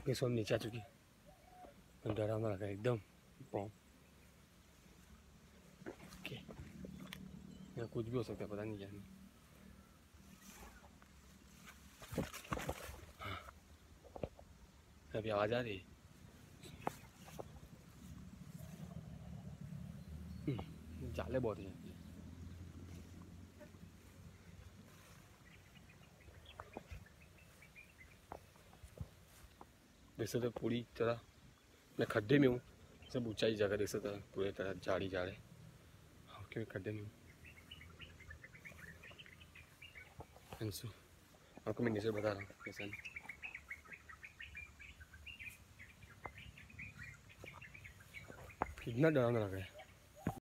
अपनी सोम नीचे आ चुकी, डरावना लगा एकदम बॉम्ब। यहाँ कुछ भी हो सकता है, पता नहीं क्या नहीं। हाँ, अभी आवाज़ आ रही है। जाले बहुत हैं। देख सकते हो पूरी तरह मैं खड्डे में हूँ, सब ऊंचाई जगह देख सकते हैं, पूरी तरह झाड़ी झाड़े, हाँ क्यों खड्डे में हूँ। अंशु आपको मैं नीचे बता रहा हूँ कैसा नहीं। कितना डरावना लग रहा है।